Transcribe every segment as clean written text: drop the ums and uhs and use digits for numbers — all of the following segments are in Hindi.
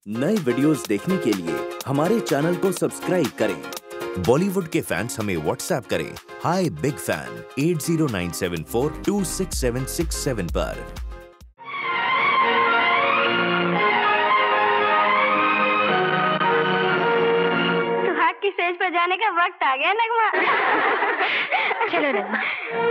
नए वीडियोस देखने के लिए हमारे चैनल को सब्सक्राइब करें। बॉलीवुड के फैंस हमें व्हाट्सएप करें हाई बिग फैन 8097426767 पर। सुहाग की स्टेज पर जाने का वक्त आ गया नगमा। चलो नगमा।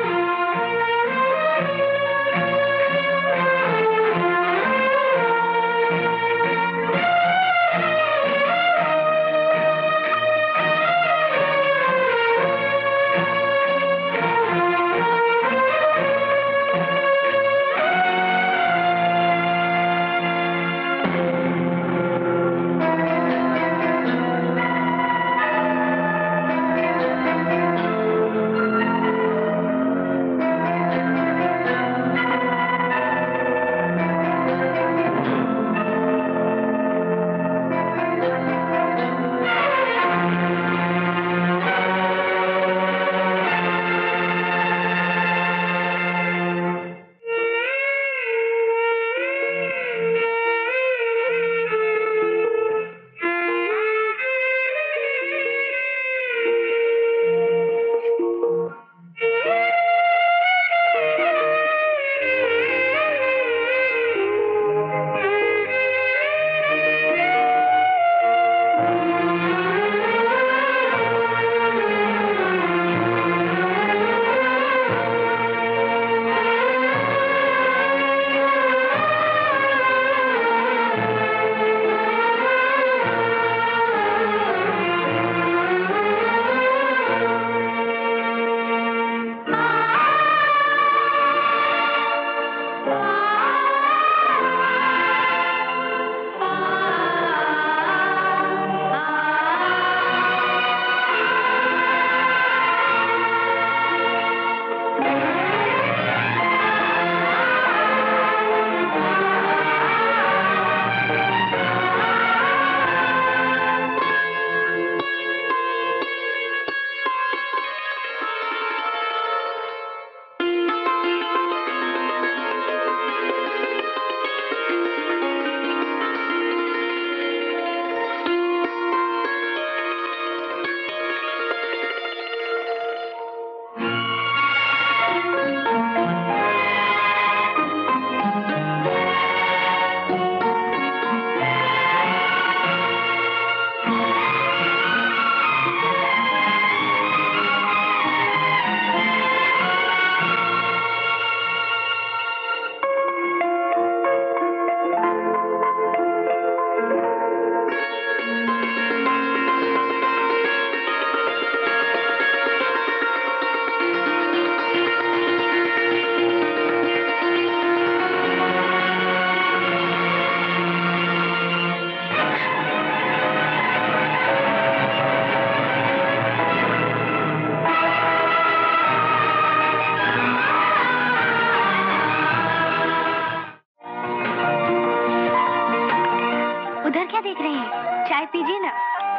उधर क्या देख रहे हैं? चाय पीजिए ना।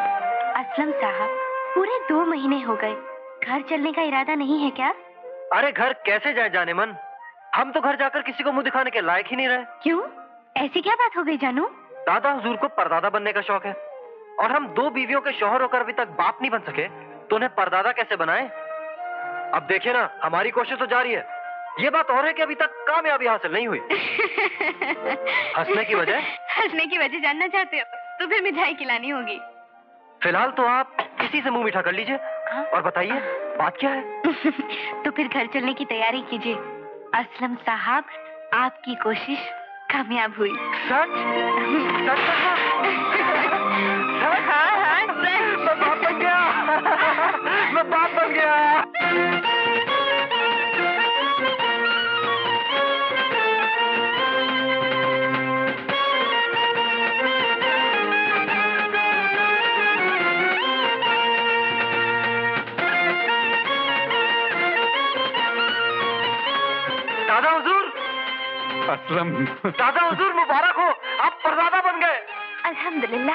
असलम साहब, पूरे 2 महीने हो गए, घर चलने का इरादा नहीं है क्या? अरे घर कैसे जाए जाने मन, हम तो घर जाकर किसी को मुंह दिखाने के लायक ही नहीं रहे। क्यों? ऐसी क्या बात हो गई जानू? दादा हुजूर को परदादा बनने का शौक है और हम 2 बीवियों के शौहर होकर अभी तक बाप नहीं बन सके तो उन्हें परदादा कैसे बनाए? अब देखिए ना, हमारी कोशिश तो जारी है। ये बात और है कि अभी तक कामयाबी हासिल नहीं हुई। हंसने की वजह? हंसने की वजह जानना चाहते हो तो फिर मिठाई खिलानी होगी। फिलहाल तो आप किसी से मुंह मीठा कर लीजिए और बताइए बात क्या है? तो फिर घर चलने की तैयारी कीजिए। असलम साहब, आपकी कोशिश कामयाब हुई। सच? सच? हाँ हाँ सच। मैं बाप बन गया। मैं बाप बन गया। दादा हुजूर, असलम। दादा हुजूर मुबारक हो, आप परदादा बन गए। अल्हम्दुलिल्लाह।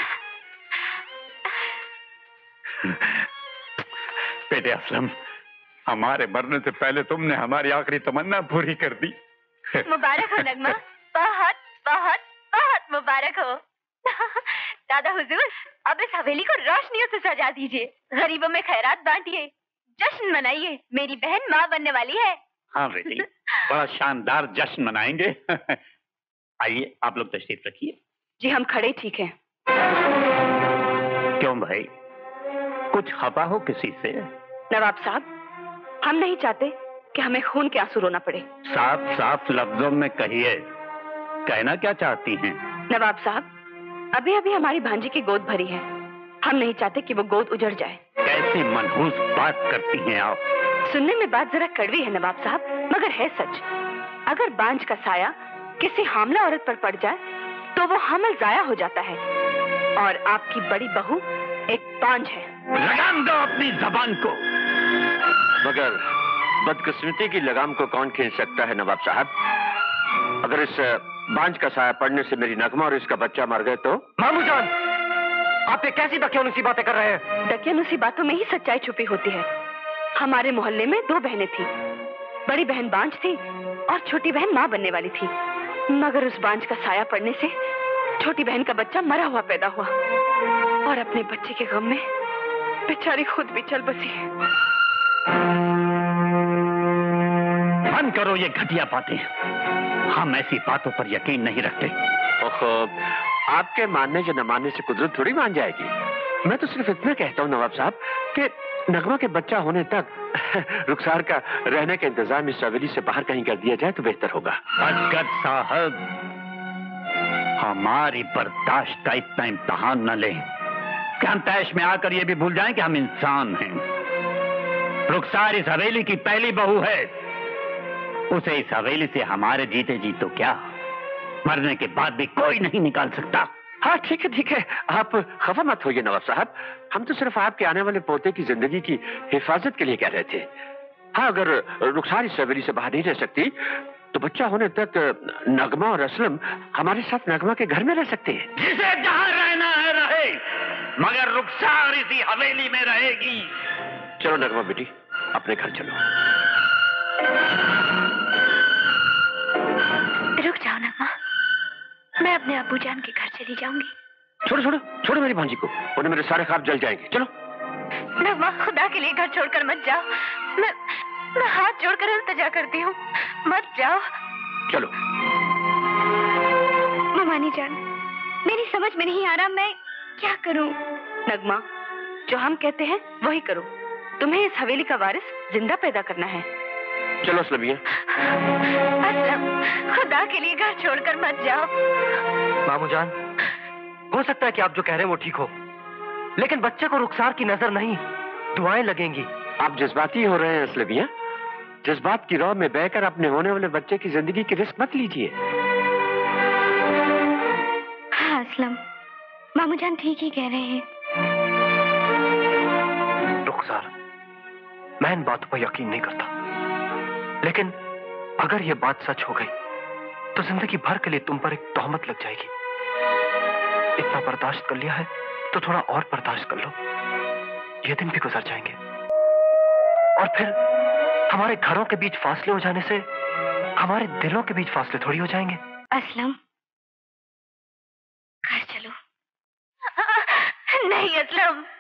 बेटे असलम, हमारे मरने से पहले तुमने हमारी आखिरी तमन्ना पूरी कर दी। मुबारक हो नगमा, बहुत बहुत बहुत मुबारक हो। दादा हुजूर, अब इस हवेली को रोशनियों से सजा दीजिए, गरीबों में खैरात बांटिए, जश्न मनाइए। मेरी बहन माँ बनने वाली है। हाँ बेटी, बड़ा शानदार जश्न मनाएंगे। आइए, आप लोग तशरीफ रखिए। जी हम खड़े ठीक हैं। क्यों भाई, कुछ खफा हो किसी से? नवाब साहब, हम नहीं चाहते कि हमें खून के आंसू रोना पड़े। साफ साफ लफ्जों में कहिए, कहना क्या चाहती हैं? नवाब साहब, अभी अभी हमारी भांजी की गोद भरी है, हम नहीं चाहते कि वो गोद उजड़ जाए। कैसी मनहूस बात करती हैं आप। सुनने में बात जरा कड़वी है नवाब साहब, मगर है सच। अगर बांझ का साया किसी हामला औरत पर पड़ जाए तो वो हमल जाया हो जाता है, और आपकी बड़ी बहू एक बांझ है। लगाम दो अपनी जबान को। मगर बदकिस्मती की लगाम को कौन खींच सकता है नवाब साहब? अगर इस बांझ का साया पड़ने से मेरी नगमा और इसका बच्चा मर गए तो? मामू जान, आप ये कैसी दकियानुसी बातें कर रहे हैं? दकियानुसी बातों में ही सच्चाई छुपी होती है। हमारे मोहल्ले में 2 बहनें थी, बड़ी बहन बांझ थी और छोटी बहन माँ बनने वाली थी, मगर उस बांझ का साया पड़ने से छोटी बहन का बच्चा मरा हुआ पैदा हुआ, और अपने बच्चे के गम में बेचारी खुद भी चल बसी। बंद करो ये घटिया बातें, हम ऐसी बातों पर यकीन नहीं रखते। ओहो, आपके मानने या न मानने से कुदरत थोड़ी मान जाएगी। मैं तो सिर्फ इतना कहता हूँ नवाब साहब कि नगमा के बच्चा होने तक रुखसार का रहने का इंतजाम इस हवेली से बाहर कहीं कर दिया जाए तो बेहतर होगा। असगर साहब, हमारी बर्दाश्त का इतना इम्तहान न लें कि हम तैश में आकर ये भी भूल जाएं कि हम इंसान हैं। रुखसार इस हवेली की पहली बहू है, उसे इस हवेली से हमारे जीते जी तो क्या, मरने के बाद भी कोई नहीं निकाल सकता। हाँ ठीक है, आप खफा मत होइए नवाब साहब, हम तो सिर्फ आपके आने वाले पोते की जिंदगी की हिफाजत के लिए कह रहे थे। हाँ, अगर रुखसार इस हवेली से बाहर नहीं रह सकती तो बच्चा होने तक नगमा और असलम हमारे साथ नगमा के घर में रह सकते हैं। जिसे जहां रहना है रहे, मगर रुखसार इसी हवेली में रहेगी। चलो नगमा बेटी, अपने घर चलो। रुक जाओ नगमा, मैं अपने अब्बू जान के घर चली जाऊंगी। छोड़ो मेरी भांजी को, उन्हें मेरे सारे ख्वाब जल जाएंगे। चलो नगमा, खुदा के लिए घर छोड़कर मत जाओ, मैं हाथ जोड़कर इल्तिजा करती हूँ, मत जाओ। चलो ममानी जान, मेरी समझ में नहीं आ रहा मैं क्या करूँ। नगमा, जो हम कहते हैं वही करो, तुम्हें इस हवेली का वारिस जिंदा पैदा करना है। चलो असलमिया। असलम, खुदा के लिए घर छोड़कर मत जाओ। मामू जान, हो सकता है कि आप जो कह रहे हैं वो ठीक हो, लेकिन बच्चे को रुखसार की नजर नहीं, दुआएं लगेंगी। आप जज्बाती हो रहे हैं असलमिया, जज्बात की राह में बहकर अपने होने वाले बच्चे की जिंदगी की रिस्क मत लीजिए। हाँ असलम, मामू जान ठीक ही कह रहे हैं। रुखसार, मैं इन बातों पर यकीन नहीं करता, लेकिन अगर ये बात सच हो गई तो जिंदगी भर के लिए तुम पर एक तोहमत लग जाएगी। इतना बर्दाश्त कर लिया है तो थोड़ा और बर्दाश्त कर लो, ये दिन भी गुजर जाएंगे, और फिर हमारे घरों के बीच फासले हो जाने से हमारे दिलों के बीच फासले थोड़ी हो जाएंगे। असलम, घर चलो। नहीं असलम,